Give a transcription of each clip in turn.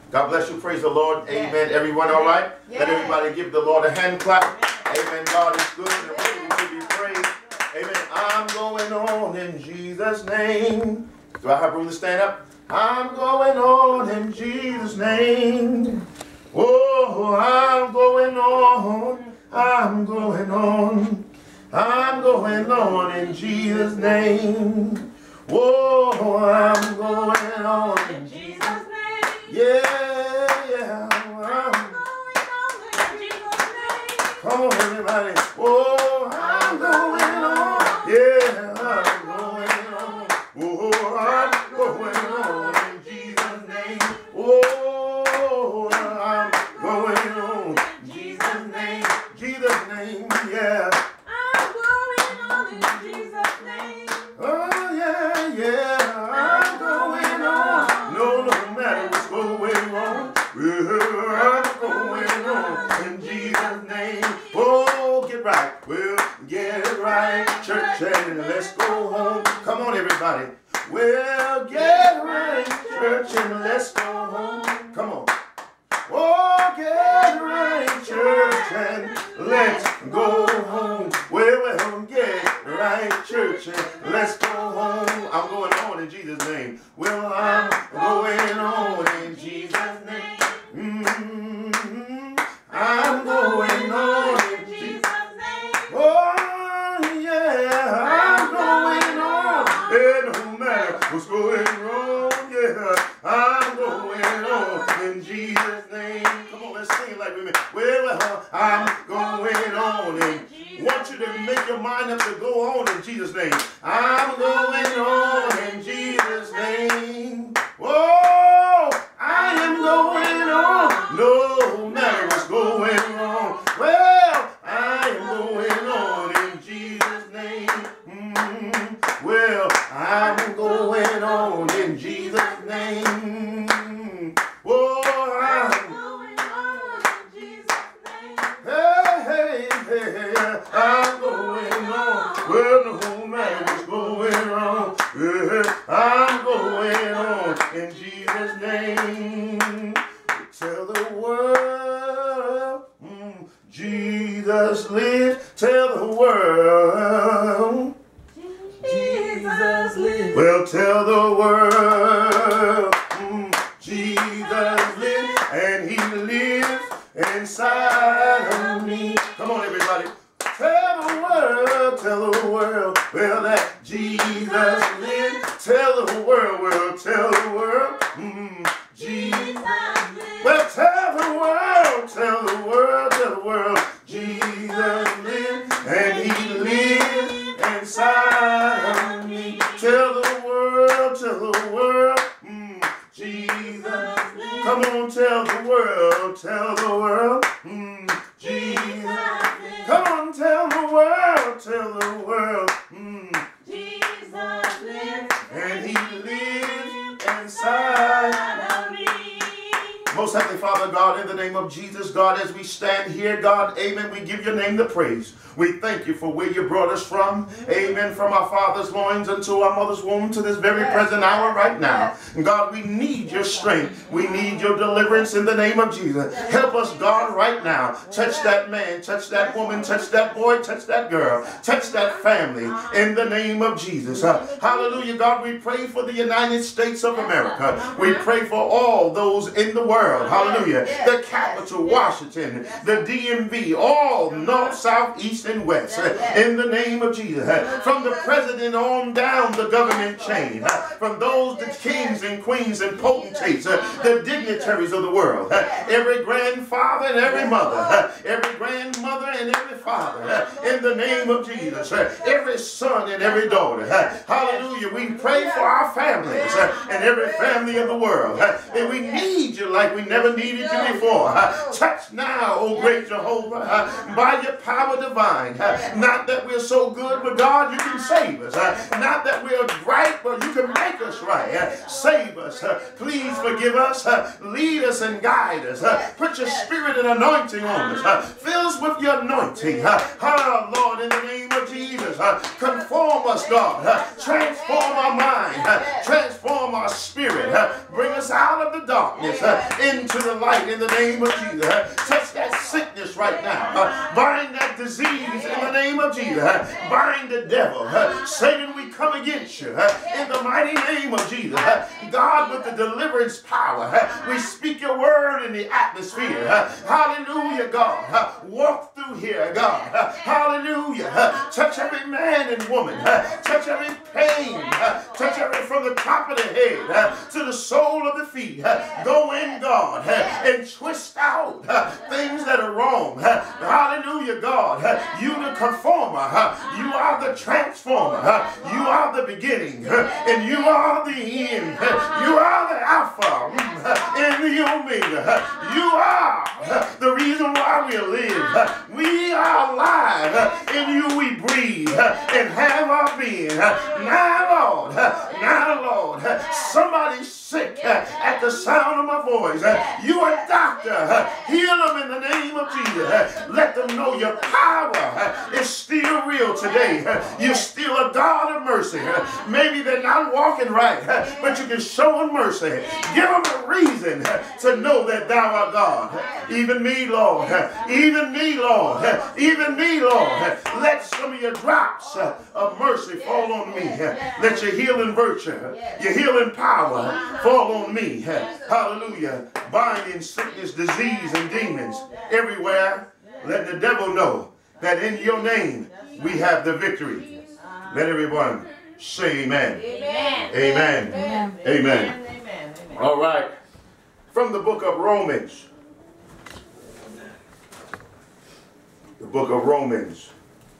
God bless you. Praise the Lord. Amen. Everyone all right? Let everybody give the Lord a hand clap. Amen. God is good and worthy to be praised. Amen. I'm going on in Jesus' name. Do I have room to stand up? I'm going on in Jesus' name. Oh, I'm going on. I'm going on. I'm going on in Jesus' name. Oh, I'm going on in Jesus' name. Yeah. I'm going on in Jesus' name. Come on, everybody. Oh, I'm going on. Yeah, I'm going on. Oh, I'm going on in Jesus' name. Oh, I'm going on in Jesus' name. Jesus' name, yeah. I'm going on in Jesus' name. Oh, yeah. I'm going on. No matter what's going on. I'm going on in Jesus' name. Oh, get right. Well, get right, church, and let's go home. Come on, everybody. Well, get right, church, and let's go home. Come on. Oh, get right, church, and let's go home. Well, get right, church, and let's go home. I'm going on in Jesus' name. Well, I'm going on in Jesus' name. I'm going on in Jesus' name. Oh, yeah, I'm going on. It don't matter what's going wrong. Yeah, I'm going on in Jesus' name. Come on, let's sing it like we mean. Well, I'm going on in. Want you to make your mind up to go on in Jesus' name. I'm going on in Jesus' name. Oh, I am going on. No matter what's going wrong. Well, I am going on in Jesus' name. Well, I'm going on in Jesus' name. Oh, I'm going on in Jesus' name. Hey, I'm going on. Well, no matter what's going on, I'm going on in Jesus' name. Tell the world, Jesus lives. Tell the world, Jesus lives. well, tell the world, Jesus lives, and He lives inside of me. Come on, everybody. Tell the world, well, that Jesus lives. Tell the world, well, tell the world, Jesus lives. Well, tell the world, Jesus lives, and He lives inside of me. Tell the world, Jesus lives. Come on, tell the world, Jesus. Come on, tell the world, Jesus lives. and He lives inside of me. Most Heavenly Father, God, in the name of Jesus, God, as we stand here, God, amen, we give your name the praise. We thank you for where you brought us from, amen, from our father's loins unto our mother's womb to this very present hour right now. And God, we need your strength. We need your deliverance in the name of Jesus. Help us, God, right now. Touch that man, touch that woman, touch that boy, touch that girl, touch that family in the name of Jesus. Hallelujah, God, we pray for the United States of America. We pray for all those in the world. Hallelujah. The capital, Washington, the DMV, all north, south, east, and west. In the name of Jesus. From the president on down the government chain. From those, the kings and queens and potentates, the dignitaries of the world. Every grandfather and every mother. Every grandmother and every father. In the name of Jesus. Every son and every daughter. Hallelujah. We pray for our families and every family of the world. And we need you like we never needed you before. Touch now, O great Jehovah, by your power divine. Not that we're so good, but God, you can save us. Not that we're right, but you can make us right. Save us. Please forgive us. Lead us and guide us. Put your spirit and anointing on us. Fill us with your anointing. Lord, in the name of of Jesus. Conform us, God. Transform our mind. Transform our spirit. Bring us out of the darkness into the light in the name of Jesus. Touch that sickness right now. Bind that disease in the name of Jesus. Bind the devil. Satan, we come against you in the mighty name of Jesus. God, with the deliverance power, we speak your word in the atmosphere. Hallelujah, God. Walk through here, God. Hallelujah. Touch every man and woman. Touch every pain. Touch every from the top of the head to the sole of the feet. Go in, God, and twist out things that are wrong. Hallelujah, God. You the conformer. You are the transformer. You are the beginning. And you are the end. You are the Alpha and the Omega. You are the reason why we live. We are alive. In you we breathe and have our being. Now, Lord, somebody's sick at the sound of my voice. You are a doctor. Heal them in the name of Jesus. Let them know your power is still real today. You're still a God of mercy. Maybe they're not walking right, but you can show them mercy. Give them a reason to know that thou art God. Even me, Lord. Even me, Lord. Even me, Lord. Let some of your drops of mercy fall on me. Let your healing virtue, your healing power fall on me. Hallelujah. Binding sickness, disease, and demons everywhere. Let the devil know that in your name we have the victory. Let everyone say amen. Amen. Amen. Amen. Amen. Amen. All right. From the book of Romans. The book of Romans.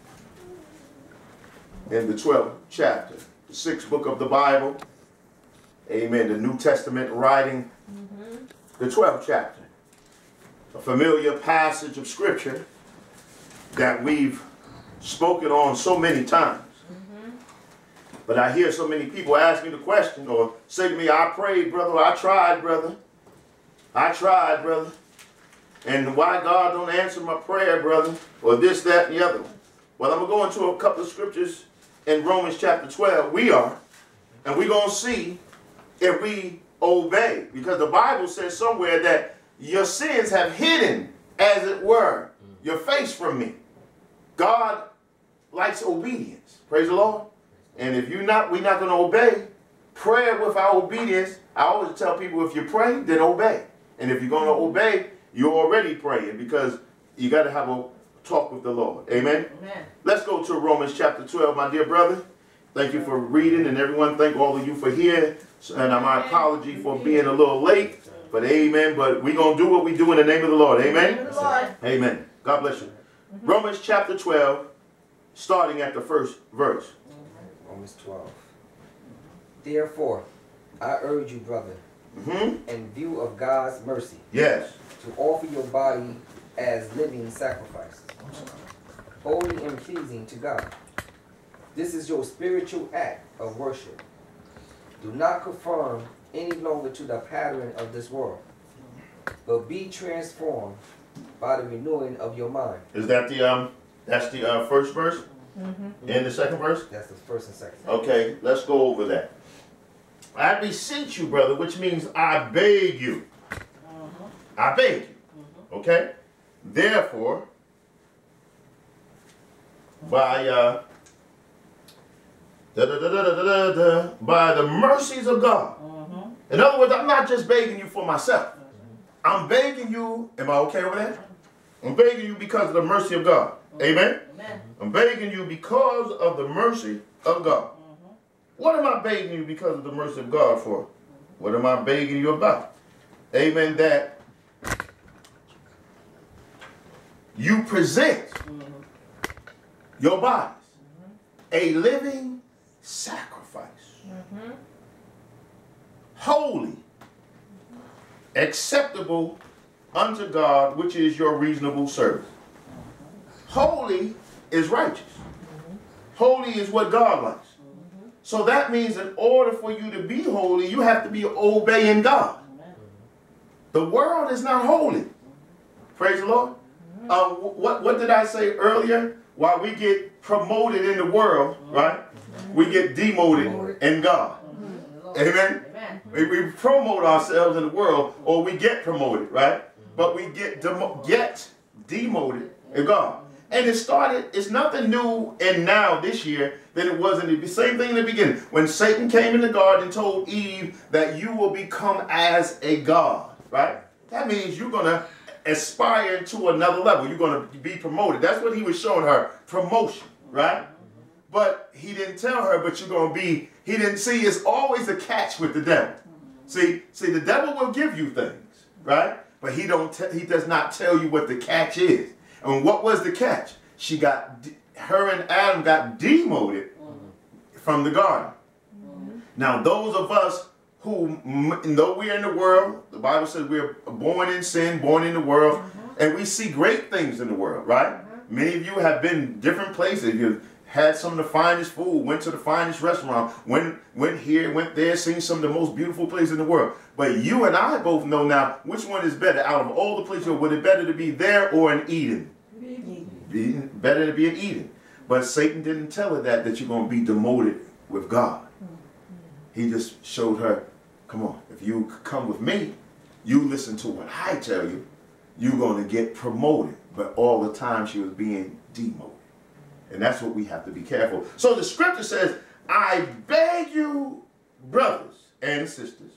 In the 12th chapter. The 6th book of the Bible. Amen. The New Testament writing. The 12th chapter. A familiar passage of scripture that we've spoken on so many times. But I hear so many people ask me the question or say to me, I prayed, brother. I tried, brother. I tried, brother. And why God don't answer my prayer, brother? Or this, that, and the other. Well, I'm going to go into a couple of scriptures in Romans chapter 12. We are. And we're going to see if we obey. Because the Bible says somewhere that your sins have hidden, as it were, your face from me. God likes obedience. Praise the Lord. And if we're not going to obey, prayer with our obedience, I always tell people, if you pray, then obey. And if you're going to obey, you're already praying because you got to have a talk with the Lord. Amen? Amen. Let's go to Romans chapter 12, my dear brother. Thank you for reading, and everyone, thank all of you for hearing. And my apology for being a little late, but amen. But we're going to do what we do in the name of the Lord. Amen? Amen. God bless you. Romans chapter 12, starting at the first verse. Romans 12. Therefore, I urge you, brother, in view of God's mercy, yes, to offer your body as living sacrifice, holy and pleasing to God. This is your spiritual act of worship. Do not conform any longer to the pattern of this world, but be transformed by the renewing of your mind. Is that the that's the first verse? And the second verse? That's the first and second. Okay, let's go over that. I beseech you, brother, which means I beg you. I beg you. Okay? Therefore, by by the mercies of God. In other words, I'm not just begging you for myself. I'm begging you, am I okay over there? I'm begging you because of the mercy of God. Amen? Amen. I'm begging you because of the mercy of God. What am I begging you because of the mercy of God for? What am I begging you about? Amen. That you present your bodies a living sacrifice, holy, acceptable unto God, which is your reasonable service. Holy is righteous. Holy is what God likes. So that means in order for you to be holy, you have to be obeying God. The world is not holy. Praise the Lord. What did I say earlier? while we get promoted in the world, right, we get demoted in God. Amen? We promote ourselves in the world, or we get promoted, right? But we get demoted in God. And it's nothing new and now this year than it was in the same thing in the beginning. When Satan came in the garden and told Eve that you will become as a god, right? That means you're going to aspire to another level. You're going to be promoted. That's what he was showing her, promotion, right? But he didn't tell her, but you're going to be, he didn't see, it's always a catch with the devil. See, the devil will give you things, right? But he does not tell you what the catch is. And what was the catch? Her and Adam got demoted from the garden. Now, those of us who, though we're in the world, the Bible says we're born in sin, born in the world, and we see great things in the world, right? Many of you have been different places. You've had some of the finest food, went to the finest restaurant, went here, went there, seen some of the most beautiful places in the world. But you and I both know now which one is better out of all the places. Would it better to be there or in Eden? Better to be in Eden. But Satan didn't tell her that you're going to be demoted with God. He just showed her, come on, if you come with me, you listen to what I tell you, you're going to get promoted. But all the time she was being demoted. And that's what we have to be careful. So the scripture says, I beg you, brothers and sisters,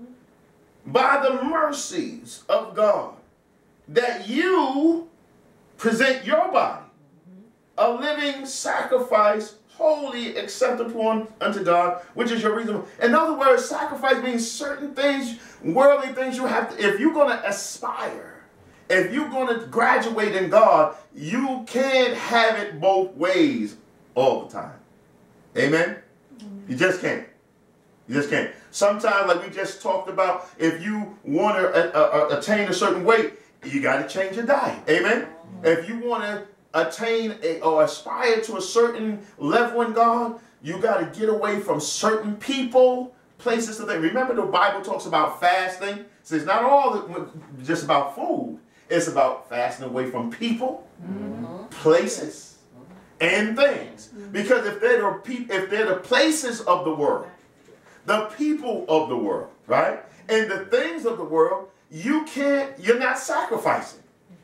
by the mercies of God, that you present your body a living sacrifice, holy, acceptable unto God, which is your reasonable. In other words, sacrifice means certain things, worldly things you have to, if you're going to aspire, if you're going to graduate in God, you can't have it both ways all the time. Amen? You just can't. You just can't. Sometimes, like we just talked about, if you want to attain a certain weight, you got to change your diet. Amen? If you want to attain or aspire to a certain level in God, you got to get away from certain people, places. Remember the Bible talks about fasting. So it's not all just about food. It's about fasting away from people, places, and things. Because if they're the places of the world, the people of the world, right, and the things of the world, you're not sacrificing.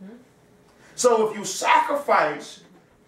So if you sacrifice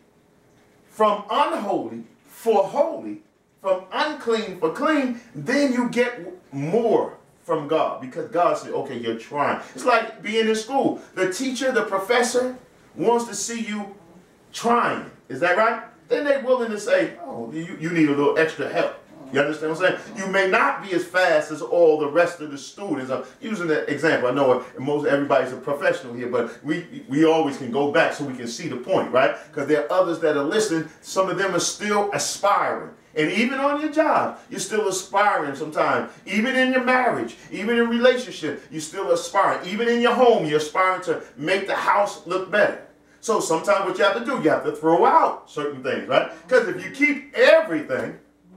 from unholy for holy, from unclean for clean, then you get more from God, because God said, okay, you're trying. It's like being in school. The teacher, the professor wants to see you trying. Is that right? Then they're willing to say, oh, you need a little extra help. You understand what I'm saying? You may not be as fast as all the rest of the students. I'm using that example. I know everybody's a professional here, but we always can go back so we can see the point, right? Because there are others that are listening. Some of them are still aspiring. And even on your job, you're still aspiring sometimes. Even in your marriage, even in relationship, you're still aspiring. Even in your home, you're aspiring to make the house look better. So sometimes what you have to do, you have to throw out certain things, right? Because if you keep everything,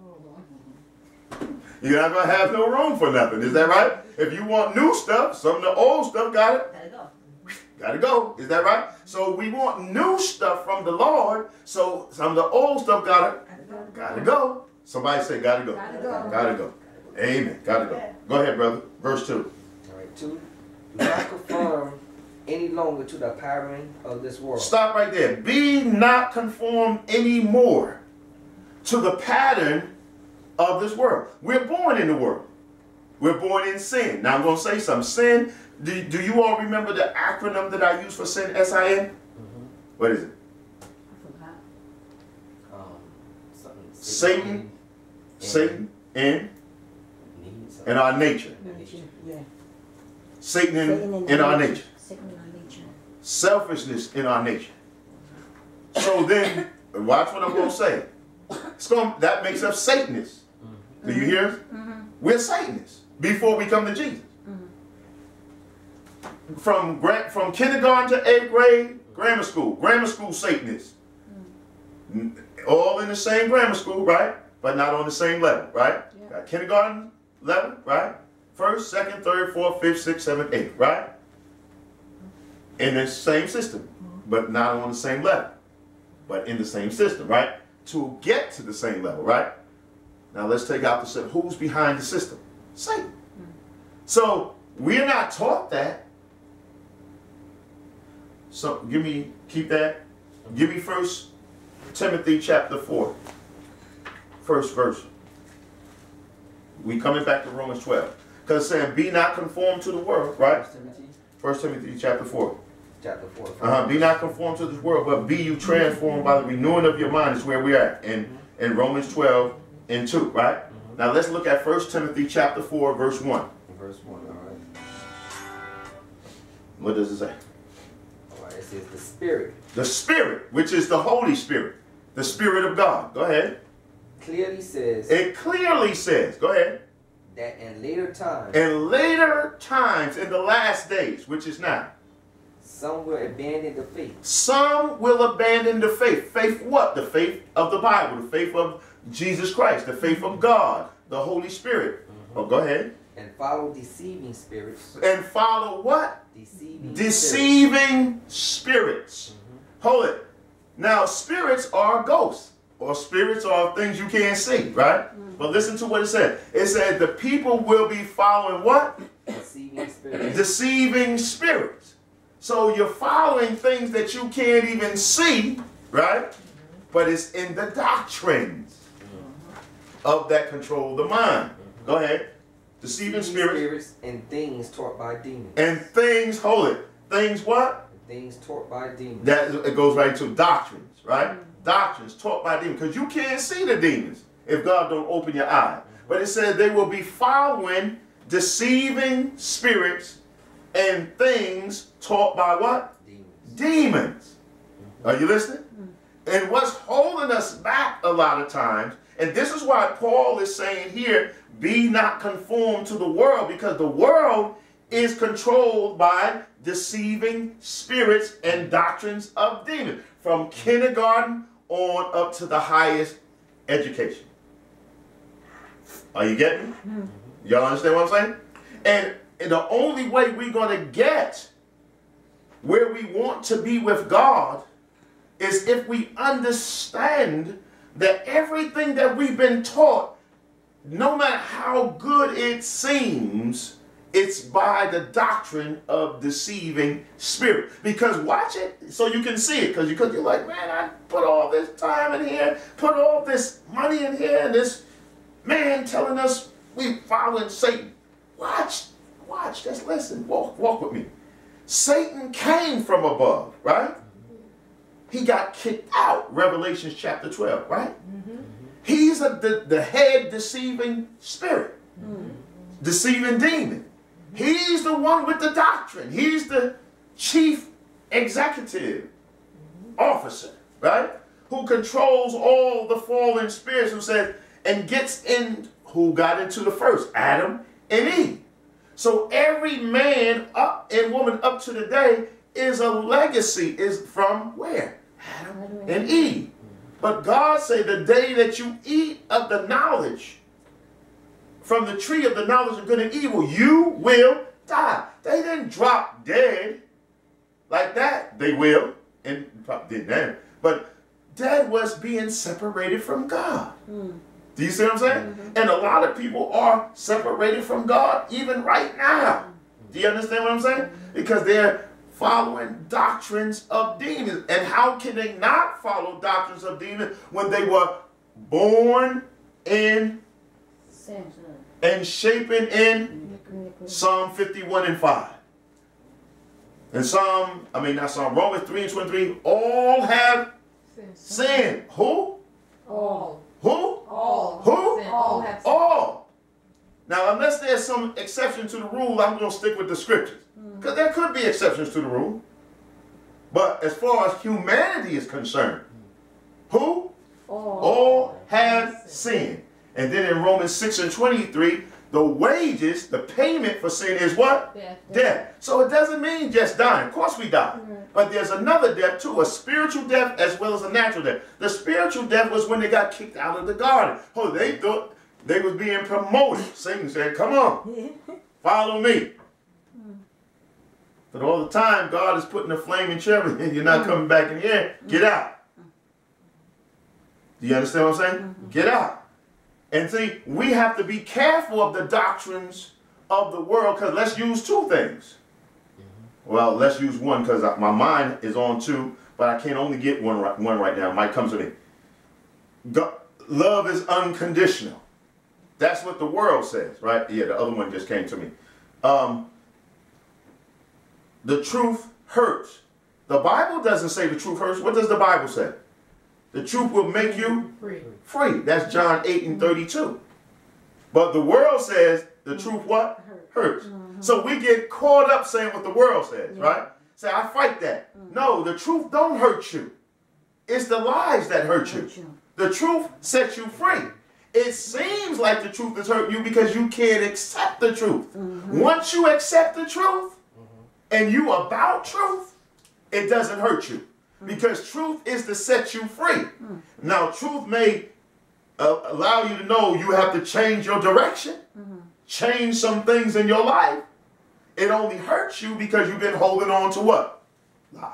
you're not going to have no room for nothing. Is that right? If you want new stuff, some of the old stuff got to go. Is that right? So we want new stuff from the Lord. So some of the old stuff got to go. Somebody say got to go. Got to go. Amen. Got to go. Go ahead, brother. Verse 2. All right, 2. Do not conform any longer to the pattern of this world. Stop right there. Be not conformed anymore to the pattern of this world. We're born in the world. We're born in sin. Now I'm going to say something. Sin, do you all remember the acronym that I use for sin? S-I-N? What is it? Satan, and our nature. Satan in our nature. Selfishness in our nature. So then, watch what I'm going to say. That makes us Satanists. Do you hear us? We're Satanists before we come to Jesus. From kindergarten to 8th grade, grammar school Satanists. All in the same grammar school, right? But not on the same level, right? Yeah. Got kindergarten level, right? 1st, 2nd, 3rd, 4th, 5th, 6th, 7th, 8th, right? In the same system, but not on the same level. but in the same system, right? To get to the same level, right? Now let's take out the system. Who's behind the system? Satan. So we're not taught that. So keep that. Give me 1 Timothy chapter 4. First verse. We coming back to Romans 12. Because it's saying, be not conformed to the world, right? 1 Timothy chapter 4. Chapter 4. Be not conformed to this world, but be you transformed by the renewing of your mind is where we're at. In Romans 12 and 2, right? Now let's look at 1 Timothy chapter 4, verse 1. Verse 1, all right. What does it say? All right, it says the Spirit. The Spirit, which is the Holy Spirit. The Spirit of God. Go ahead. Clearly says. It clearly says, go ahead. That in later times. In later times, in the last days, which is now. Some will abandon the faith. Some will abandon the faith. Faith what? The faith of the Bible. The faith of Jesus Christ. The faith of God. The Holy Spirit. Oh, go ahead. And follow deceiving spirits. And follow what? Deceiving spirits. Hold it. Now, spirits are ghosts. Or spirits are things you can't see, right? But listen to what it said. It said the people will be following what? Deceiving spirits. Deceiving spirits. So you're following things that you can't even see, right? But it's in the doctrines of that control the mind. Go ahead. Deceiving spirits. And things taught by demons. And things, hold it. Things what? Things taught by demons. That it goes right to doctrines, right? Doctrines taught by demons. Because you can't see the demons if God don't open your eye. But it says they will be following deceiving spirits and things taught by what? Demons. Are you listening? And what's holding us back a lot of times, and this is why Paul is saying here, be not conformed to the world, because the world is controlled by deceiving spirits and doctrines of demons, from kindergarten on up to the highest education. Are you getting me? Y'all understand what I'm saying? And the only way we're going to get where we want to be with God is if we understand that everything that we've been taught, no matter how good it seems, it's by the doctrine of deceiving spirit. Because watch it so you can see it. Because you're like, man, I put all this time in here, put all this money in here, and this man telling us we following Satan. Watch, just listen, walk with me. Satan came from above, right? He got kicked out, Revelation chapter 12, right? He's the head deceiving spirit, deceiving demon. He's the one with the doctrine. He's the chief executive officer, right? Who controls all the fallen spirits, who says, and gets in, who got into the first, Adam and Eve. So every man up and woman up to the day is a legacy, is from where? Adam and Eve. But God said the day that you eat of the knowledge, from the tree of the knowledge of good and evil, you will die. They didn't drop dead like that. They will, and probably didn't then. But dead was being separated from God. Do you see what I'm saying? And a lot of people are separated from God even right now. Do you understand what I'm saying? Because they're following doctrines of demons. And how can they not follow doctrines of demons when they were born in sin and shapen in Psalm 51 and 5? And Romans 3 and 23, all have sinned. Who? All. Who? All. Who? All have sinned. All. Now, unless there's some exception to the rule, I'm going to stick with the scriptures. Because there could be exceptions to the rule. But as far as humanity is concerned, who? All have sinned. And then in Romans 6 and 23, the wages, the payment for sin is what? Death. So it doesn't mean just dying. Of course we die. But there's another death too, a spiritual death as well as a natural death. The spiritual death was when they got kicked out of the garden. Oh, they thought they was being promoted. Satan said, come on, follow me. But all the time, God is putting a flaming cherub in. You're not coming back in here. Get out. Do you understand what I'm saying? Get out. And see, we have to be careful of the doctrines of the world, because let's use two things. Well, let's use one, because my mind is on two, but I can't only get one right now. It might come to me. Love is unconditional. That's what the world says, right? Yeah, the other one just came to me. The truth hurts. The Bible doesn't say the truth hurts. What does the Bible say? The truth will make you free. That's John 8:32. But the world says the truth what? Hurts. So we get caught up saying what the world says, right? Say, I fight that. No, the truth don't hurt you. It's the lies that hurt you. The truth sets you free. It seems like the truth is hurting you because you can't accept the truth. Once you accept the truth and you about truth, it doesn't hurt you. Because truth is to set you free. Now, truth may allow you to know you have to change your direction, change some things in your life. It only hurts you because you've been holding on to what? Lies.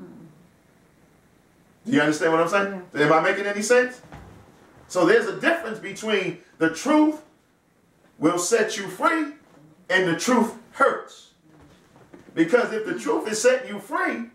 Do you understand what I'm saying? Am I making any sense? So there's a difference between the truth will set you free and the truth hurts. Because if the truth is setting you free,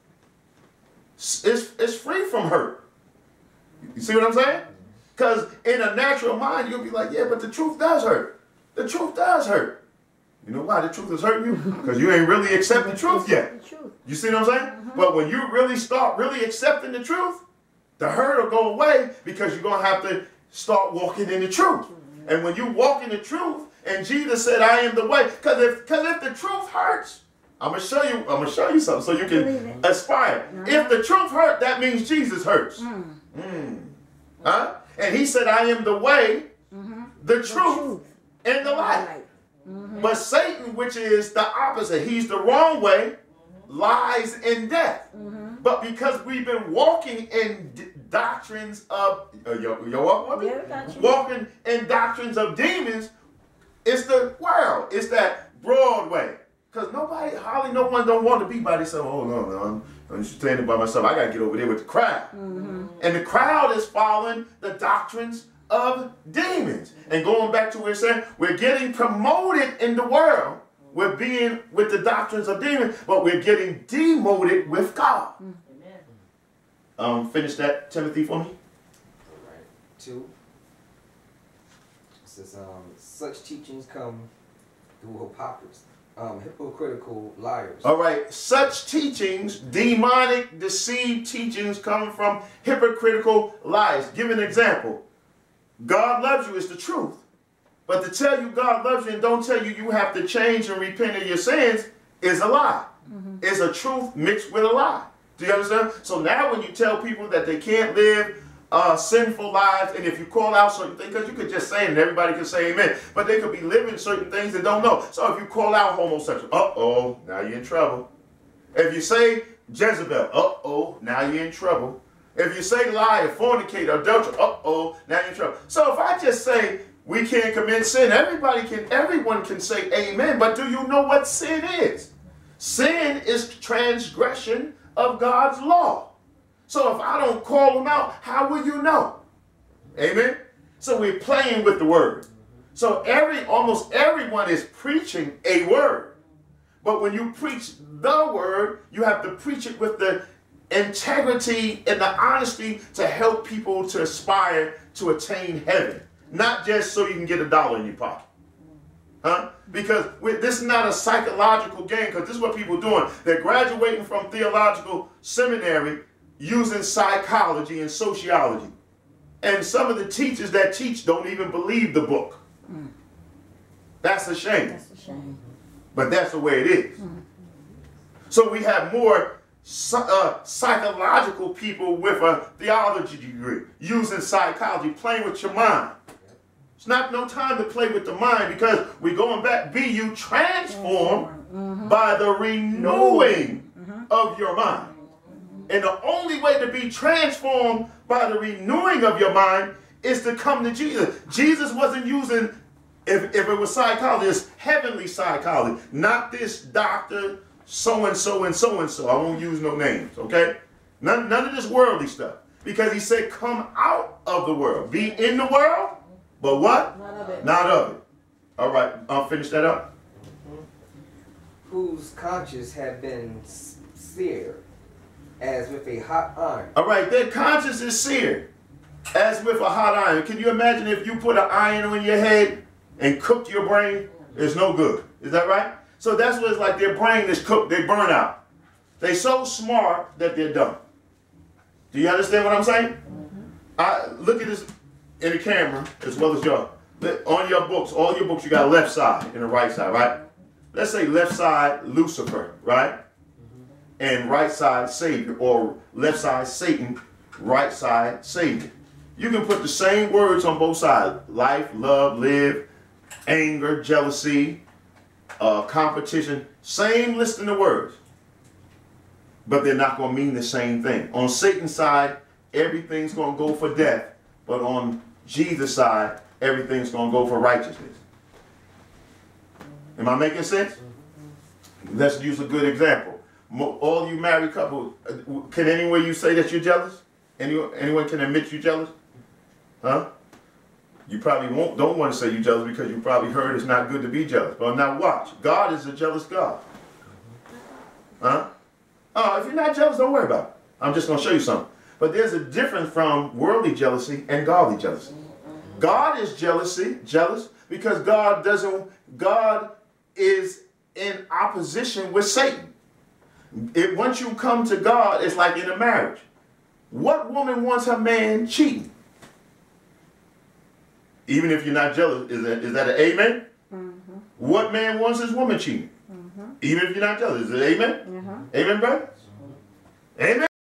it's free from hurt. You see what I'm saying? Because in a natural mind, you'll be like, yeah, but the truth does hurt. The truth does hurt. You know why the truth is hurting you? Because you ain't really accept the truth yet. You see what I'm saying? But when you really start accepting the truth, the hurt will go away because you're going to have to start walking in the truth. And when you walk in the truth, and Jesus said, I am the way. Because if the truth hurts, I'm gonna show you something so you can aspire. If the truth hurt, that means Jesus hurts. Huh? And he said, I am the way, the truth, and the light. But Satan, which is the opposite, he's the wrong way, lies and death. But because we've been walking in doctrines of, walking in doctrines of demons, it's the world. It's that broad way. Because hardly no one don't want to be by themselves. Oh, no, I'm standing by myself. I got to get over there with the crowd. And the crowd is following the doctrines of demons. And going back to where it said, we're getting promoted in the world. We're being with the doctrines of demons, but we're getting demoted with God. Finish that, Timothy, for me. All right. 2. It says, such teachings come through hypocritical liars. All right. Such teachings, demonic, deceived teachings, come from hypocritical lies. Give an example. God loves you is the truth. But to tell you God loves you and don't tell you you have to change and repent of your sins is a lie. It's a truth mixed with a lie. Do you understand? So now when you tell people that they can't live sinful lives, and if you call out certain things, because you could just say it and everybody could say amen, but they could be living certain things they don't know. So if you call out homosexual, uh-oh, now you're in trouble. If you say Jezebel, uh-oh, now you're in trouble. If you say liar, fornicator, adulterer, uh-oh, now you're in trouble. So if I just say we can't commit sin, everyone can say amen, but do you know what sin is? Sin is transgression of God's law. So if I don't call them out, how will you know? Amen? So we're playing with the word. So almost everyone is preaching a word. But when you preach the word, you have to preach it with the integrity and the honesty to help people to aspire to attain heaven. Not just so you can get $1 in your pocket. Huh? Because this is not a psychological game, because this is what people are doing. They're graduating from theological seminary using psychology and sociology. And some of the teachers that teach don't even believe the book. That's a shame. That's a shame. But that's the way it is. So we have more psychological people with a theology degree using psychology, playing with your mind. It's not no time to play with the mind, because we're going back, be you transformed by the renewing of your mind. And the only way to be transformed by the renewing of your mind is to come to Jesus. Jesus wasn't using, if it was psychology, it's heavenly psychology, not this doctor, so-and-so and so-and-so. I won't use no names, okay? None of this worldly stuff. Because he said, come out of the world. Be in the world, but what? Not of it. Not of it. All right, I'll finish that up. Whose conscience have been seared as with a hot iron. All right, their conscience is seared as with a hot iron. Can you imagine if you put an iron on your head and cooked your brain? It's no good. Is that right? So that's what it's like. Their brain is cooked. They burn out. They're so smart that they're dumb. Do you understand what I'm saying? Look at this in the camera as well as y'all. On your books, all your books, you got a left side and a right side, right? Let's say left side Lucifer, right? And right side Savior, or left side Satan, right side Savior. You can put the same words on both sides. Life, love, live, anger, jealousy, competition. Same listing of words. But they're not going to mean the same thing. On Satan's side, everything's going to go for death. But on Jesus' side, everything's going to go for righteousness. Am I making sense? Let's use a good example. All you married couples, can anyone you say that you're jealous? Anyone can admit you're jealous? Huh? You probably don't want to say you're jealous because you probably heard it's not good to be jealous. But now watch. God is a jealous God. Huh? Oh, if you're not jealous, don't worry about it. I'm just going to show you something. But there's a difference from worldly jealousy and godly jealousy. God is jealous because God is in opposition with Satan. Once you come to God, it's like in a marriage. What woman wants her man cheating? Even if you're not jealous, is that an amen? Mm-hmm. What man wants his woman cheating? Mm-hmm. Even if you're not jealous, is it amen? Mm-hmm. Amen, brother? Amen.